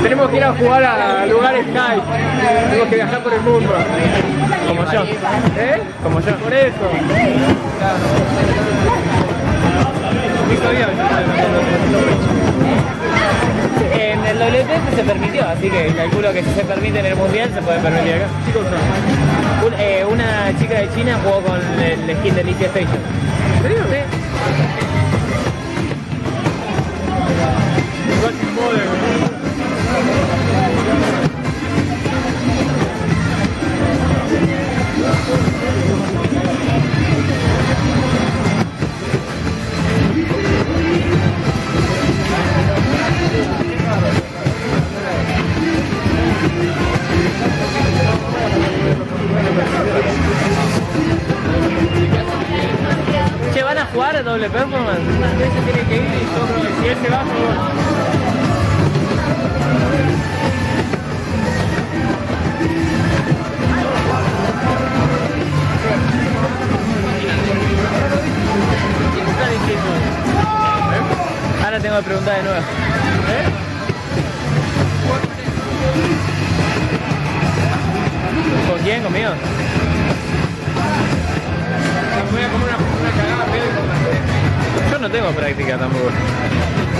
Tenemos que ir a jugar a lugares high. Tenemos que viajar por el mundo. Como yo. ¿Eh? Como yo. Por eso. En el WT se permitió, así que calculo que si se permite en el mundial se puede permitir acá. ¿Qué cosa? Una chica de China jugó con el skin de Alicia Station. ¿En serio? Sí. Che, ¿van a jugar a doble performance? Ese tiene que ir y yo, si él se va, yo voy. Está difícil. Ahora tengo que preguntar de nuevo. ¿Con quién? ¿Conmigo? Voy a comer una cagada pedo y con la... Yo no tengo práctica tampoco.